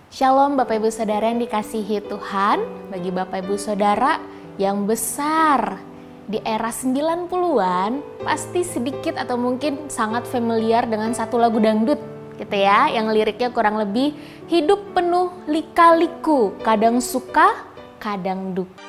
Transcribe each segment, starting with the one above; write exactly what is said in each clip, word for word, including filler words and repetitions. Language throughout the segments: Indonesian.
Shalom Bapak Ibu Saudara yang dikasihi Tuhan. Bagi Bapak Ibu Saudara yang besar di era sembilan puluhan, pasti sedikit atau mungkin sangat familiar dengan satu lagu dangdut gitu ya, yang liriknya kurang lebih hidup penuh lika-liku, kadang suka, kadang duka.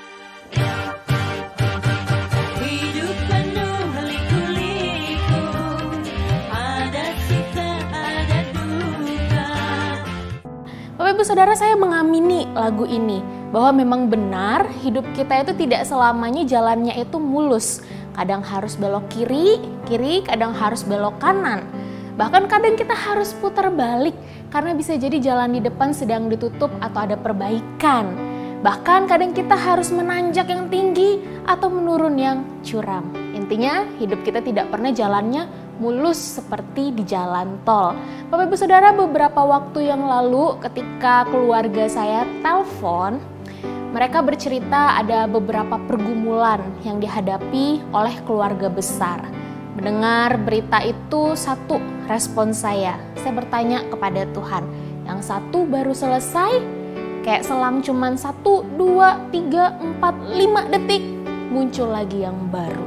Bapak Ibu Saudara, saya mengamini lagu ini bahwa memang benar hidup kita itu tidak selamanya jalannya itu mulus. Kadang harus belok kiri, kiri, kadang harus belok kanan. Bahkan kadang kita harus putar balik karena bisa jadi jalan di depan sedang ditutup atau ada perbaikan. Bahkan kadang kita harus menanjak yang tinggi atau menurun yang curam. Intinya hidup kita tidak pernah jalannya mulus seperti di jalan tol. Bapak Ibu Saudara, beberapa waktu yang lalu ketika keluarga saya telepon, mereka bercerita ada beberapa pergumulan yang dihadapi oleh keluarga besar. Mendengar berita itu, satu respon saya, saya bertanya kepada Tuhan. Yang satu baru selesai, kayak selang cuman satu, dua, tiga, empat, lima detik, muncul lagi yang baru.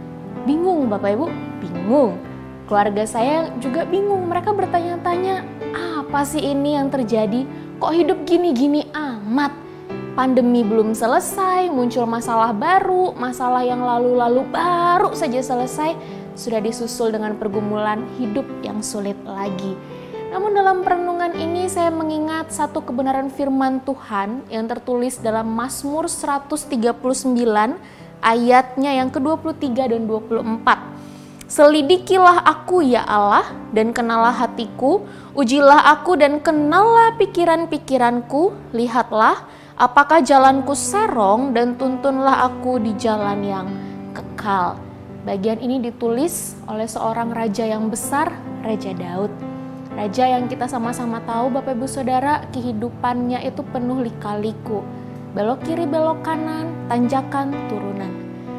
Bingung Bapak Ibu, bingung. Keluarga saya juga bingung, mereka bertanya-tanya, apa sih ini yang terjadi? Kok hidup gini-gini amat? Pandemi belum selesai, muncul masalah baru, masalah yang lalu-lalu baru saja selesai, sudah disusul dengan pergumulan hidup yang sulit lagi. Namun dalam perenungan ini saya mengingat satu kebenaran firman Tuhan yang tertulis dalam Mazmur seratus tiga puluh sembilan ayatnya yang ke dua puluh tiga dan dua puluh empat. Selidikilah aku ya Allah dan kenalah hatiku, ujilah aku dan kenallah pikiran-pikiranku, lihatlah apakah jalanku serong dan tuntunlah aku di jalan yang kekal. Bagian ini ditulis oleh seorang raja yang besar, Raja Daud. Raja yang kita sama-sama tahu Bapak Ibu Saudara, kehidupannya itu penuh lika-liku. Belok kiri, belok kanan, tanjakan, turunan.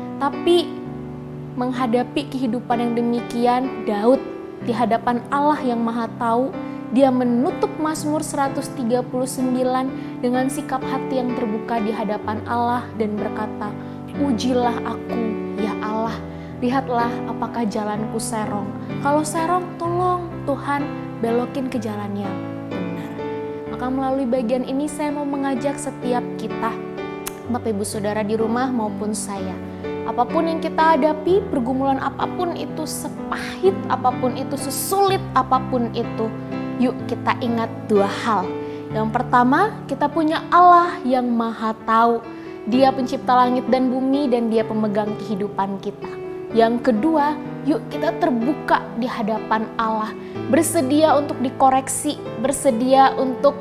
Tapi menghadapi kehidupan yang demikian, Daud di hadapan Allah yang Maha Tahu, dia menutup Mazmur seratus tiga puluh sembilan dengan sikap hati yang terbuka di hadapan Allah dan berkata, ujilah aku ya Allah, lihatlah apakah jalanku serong. Kalau serong, tolong Tuhan belokin ke jalan yang benar. Maka melalui bagian ini saya mau mengajak setiap kita, Bapak Ibu Saudara di rumah maupun saya, apapun yang kita hadapi, pergumulan apapun itu, sepahit apapun itu, sesulit apapun itu, yuk kita ingat dua hal. Yang pertama, kita punya Allah yang Maha Tahu. Dia pencipta langit dan bumi dan Dia pemegang kehidupan kita. Yang kedua, yuk kita terbuka di hadapan Allah, bersedia untuk dikoreksi, bersedia untuk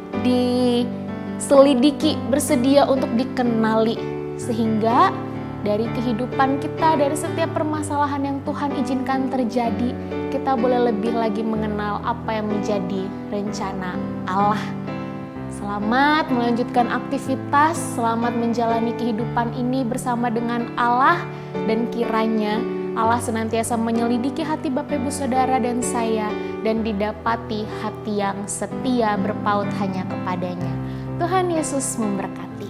diselidiki, bersedia untuk dikenali, sehingga dari kehidupan kita, dari setiap permasalahan yang Tuhan izinkan terjadi, kita boleh lebih lagi mengenal apa yang menjadi rencana Allah. Selamat melanjutkan aktivitas, selamat menjalani kehidupan ini bersama dengan Allah, dan kiranya Allah senantiasa menyelidiki hati Bapak Ibu Saudara dan saya, dan didapati hati yang setia berpaut hanya kepadanya. Tuhan Yesus memberkati.